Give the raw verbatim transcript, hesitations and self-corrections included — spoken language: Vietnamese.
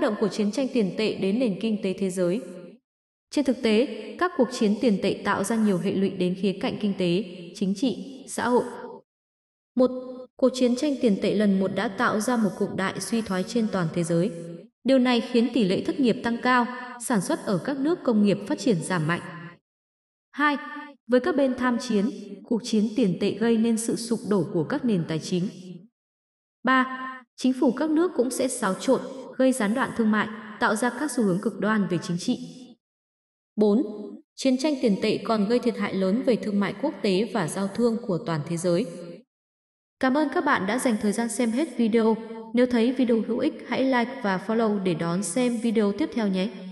động của chiến tranh tiền tệ đến nền kinh tế thế giới. Trên thực tế, các cuộc chiến tiền tệ tạo ra nhiều hệ lụy đến khía cạnh kinh tế, chính trị, xã hội. Một, cuộc chiến tranh tiền tệ lần một đã tạo ra một cuộc đại suy thoái trên toàn thế giới. Điều này khiến tỷ lệ thất nghiệp tăng cao, sản xuất ở các nước công nghiệp phát triển giảm mạnh. Hai, với các bên tham chiến, cuộc chiến tiền tệ gây nên sự sụp đổ của các nền tài chính. Ba, chính phủ các nước cũng sẽ xáo trộn, gây gián đoạn thương mại, tạo ra các xu hướng cực đoan về chính trị. Bốn, chiến tranh tiền tệ còn gây thiệt hại lớn về thương mại quốc tế và giao thương của toàn thế giới. Cảm ơn các bạn đã dành thời gian xem hết video. Nếu thấy video hữu ích, hãy like và follow để đón xem video tiếp theo nhé.